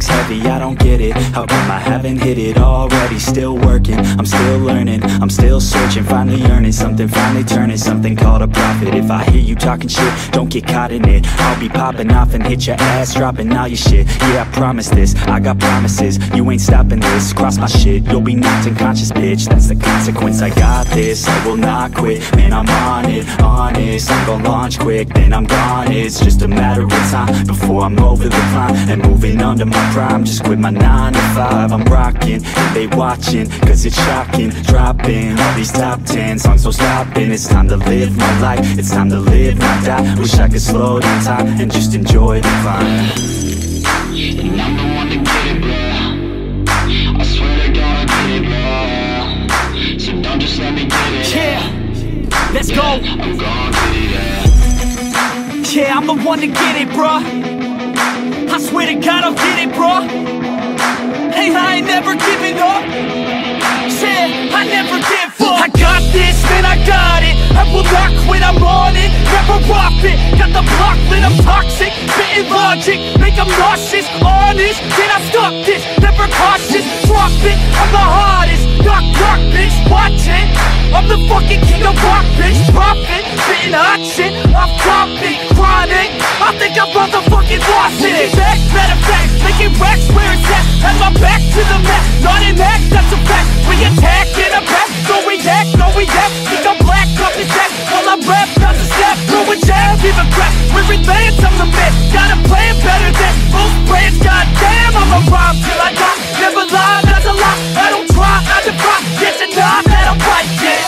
music's heavy, I don't get it. How come I haven't hit it already? Still working, I'm still learning, I'm still searching, finally earning something, finally turning something called a profit. If I hear you talking shit, don't get caught in it. I'll be popping off and hit your ass, dropping all your shit. Yeah, I promise this, I got promises. You ain't stopping this, cross my shit, you'll be knocked unconscious, bitch. That's the consequence, I got this, I will not quit. Man, I'm on it, honest, I'm gon' launch quick, then I'm gone. It's just a matter of time before I'm over the climb and moving under my prime. Just quit my 9 to 5, I'm rocking, and they watching, cause it's shocking. Dropping all these top 10 songs, so stopping. It's time to live my life, it's time to live, not die. Wish I could slow down time and just enjoy the climb. And I'm the one to get it, bro. I swear to God I get it, bro. So don't just let me get it. Yeah, let's go. I'm gon' get it, yeah. Yeah, I'm the one to get it, bruh. I swear to God I'll get it, bruh. Hey, I ain't never giving up. Yeah, I never give up. I got this, man, I got it. I will not quit, I'm on it. Never off it. Got the block lit, I'm toxic. Spitting logic, make them nauseous. Honest, can I stop this? Never cautious, drop it. I'm the hardest. Knock, knock, bitch, watch it. I'm the fucking king of rock, bitch. Profit, spitting hot shit. I'm topic, chronic. I think I'm motherfucking lost it. Back, matter of fact, making racks where it's at. Have my back to the mat, not an act, that's a fact. We attack in a back, no react, no react. Think I'm black, up his back. While I rap, not to snap, throw a jab, even crap. We're advanced, I'm the man. Got a plan better than most brands. Goddamn, I'm a rhyme till I die. Never lie, that's a lie. I don't try, I defy. Get to nod, that I'm right, yeah.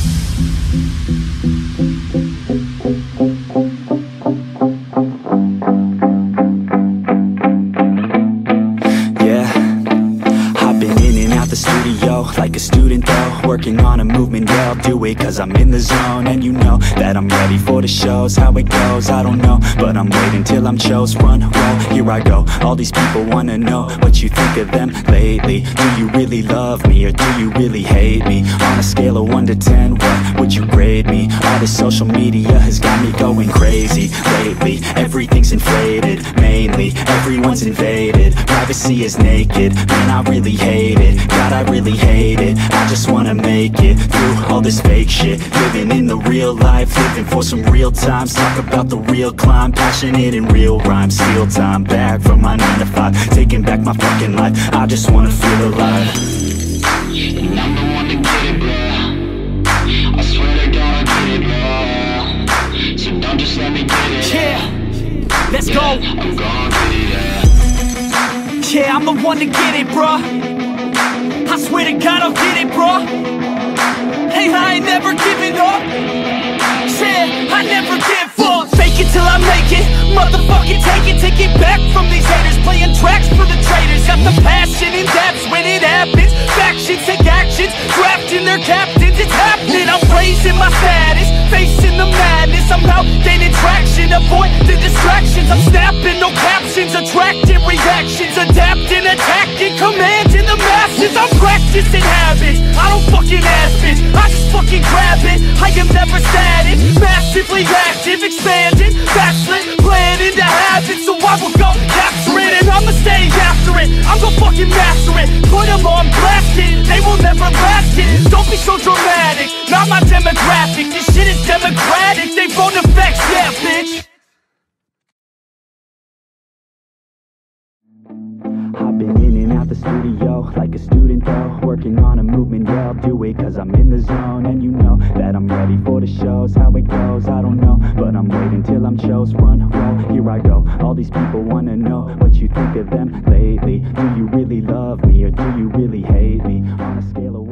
Like a student though, working on a movement, yeah, I'll do it cause I'm in the zone. And you know that I'm ready for the shows. How it goes, I don't know, but I'm waiting till I'm chose. Front row, here I go. All these people wanna know what you think of them lately. Do you really love me or do you really hate me? On a scale of 1 to 10, what would you grade me? All this social media has got me going crazy lately. Everything's inflated, mainly everyone's invaded. Privacy is naked, man, I really hate it. God, I really hate it. I just wanna make it through all this fake shit. Living in the real life, living for some real times. Talk about the real climb, passionate in real rhymes. Steal time back from my 9 to 5, taking back my fucking life. I just wanna feel alive. And I'm the one to get it, bro. I swear to God I get it, bro. So don't just let me get it. Yeah, let's go. I'm gon' get it, yeah. Yeah, I'm the one to get it, bruh. I swear to God I'll get it, bruh. Hey, I ain't never giving up. Yeah, I never give up. Fake it till I make it. Motherfucking take it back from these haters. Playing tracks for the traitors. Got the passion and that's when it happens. Factions take actions, drafting their captains. It's happening, I'm raising my status, facing the madness. I'm out gaining traction, avoid the distractions. I'm snapping, no captions, attracting reactions. Adapting, attacking, commanding the masses. I'm practicing habits, I don't fucking ask it, I just fucking grab it. I am never static, massively active, expanding, backslid, planning to have it. So I will go capture it and I'ma stay after it. I'm gonna fucking master it, put them on blast it. They will never last it, don't be so dramatic. Not my demographic, this shit is democratic. They phone effects, yeah bitch. Hopping in and out the studio like a student though, working on a movement, yeah, I'll do it cause I'm in the zone. And you know that I'm ready for the shows. How it goes, I don't know, but I'm waiting till I'm chose. Front row, here I go. All these people wanna know what you think of them lately. Do you really love me or do you really hate me? On a scale of